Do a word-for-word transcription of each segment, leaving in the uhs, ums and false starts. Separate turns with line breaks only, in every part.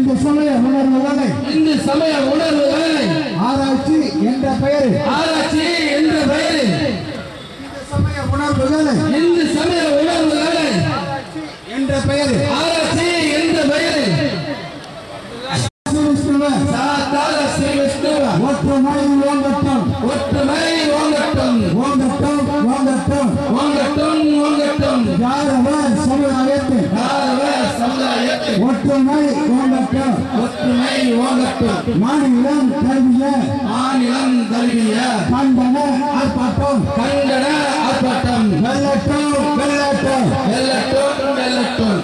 இந்த சமய உணர்வுகளை
இந்த சமய உணர்வுகளை
ஆராய்ச்சி என்ற பெயர்
ஆராய்ச்சி என்ற பெயரில்
இந்த சமய உணர்வுகளை
இந்த சமய உணர்வுகளை
என்ற பெயர்
ஆராய்ச்சி என்ற பெயரில்
ஒற்றுமை ஓங்கட்டும்
ஒற்றுமை ஓங்கட்டும்
ஓங்கட்டும் ஓங்கட்டும்
ஓங்கட்டும் ஓங்கட்டும்
யாரவ சமுதாயத்தில்
யாரவ சமுதாயத்தில்
ஒற்றுமை ஓங்கட்டும்
ஒற்றுமை ஓங்கட்டும்
மாநிலம் தழுவிய
மாநிலம் தழுவிய
கண்டன ஆர்ப்பாட்டம்
கண்டன ஆர்ப்பாட்டம்
வெள்ளட்டும் வெள்ளட்டும்
வெல்லட்டும் வெல்லட்டும்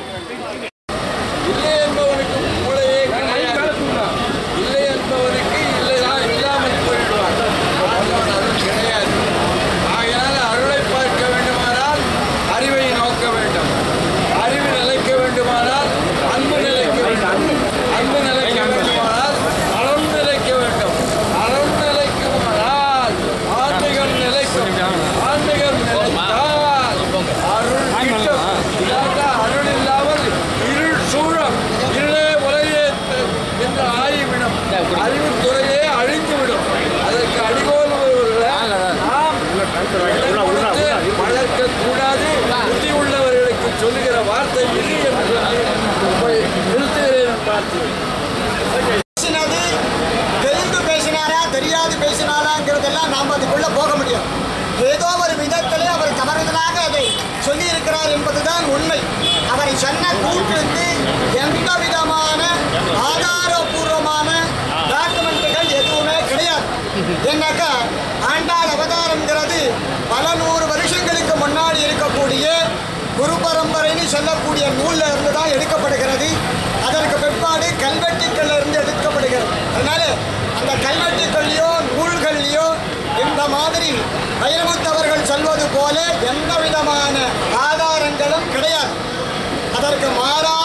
இல்லை என்பவனுக்கு மூளையே கிடையாது. இல்லை என்பவனுக்கு இல்லைதான் இல்லாமல் போயிடுவார். ஆண்டவன் அருள் கிடையாது. ஆகையால் அருளை பார்க்க வேண்டுமானால் அறிவை நோக்க வேண்டும். அறிவு நிலைக்க வேண்டுமானால் அன்பு நிலைக்க வேண்டும். அன்பு நிலைக்க வேண்டுமானால் அறம் நிலைக்க வேண்டும். அறம் நிலைக்குமானால் ஆன்மீகம் நிலைக்கும். ஆன்மீகம் நிலைத்தால் அருள் கிட்டும். இல்லாத அருள் இல்லாமல் இருள் சூழம். இருளே உலகே என்று ஆகிவிடும். அறிவுத்துறையே அழிந்துவிடும். அதற்கு அடிகோல் நாம் வளர்க்கக்கூடாது. புத்தி உள்ளவர்களுக்கு சொல்லுகிற வார்த்தை இது என்று நிறுத்துகிறேன். பார்த்து
பேசினது தெரிந்து பேசினாரா தெரியாது பேசினாராங்கிறதெல்லாம் நாம் அதுக்குள்ள போக முடியும். ஏதோ ஒரு விதத்திலே அவர் தவறுதலாக அதை சொல்லியிருக்கிறார் என்பதுதான் உண்மை. அவரை சொன்ன கூற்றுக்கு எந்த விதமான ஆதாரபூர்வமான டாக்குமெண்ட்டுகள் எதுவுமே கிடையாது. என்னக்கா ஆண்டாள் அவதாரம்ங்கிறது பல நூறு வருஷங்களுக்கு முன்னாடி இருக்கக்கூடிய குரு பரம்பரைன்னு சொல்லக்கூடிய நூலில் இருந்து தான் எடுக்கப்படுகிறது. அதற்கு பிற்பாடு கல்வெட்டுக்கள்ல இருந்து எடுக்கப்படுகிறது. அதனால அந்த கல்வெட்டுக்கள்லையோ நூல்கள்லையோ இந்த மாதிரி வைரமுத்தவர்கள் சொல்வது போல எந்த விதமான ஆதாரங்களும் கிடையாது. அதற்கு மாறா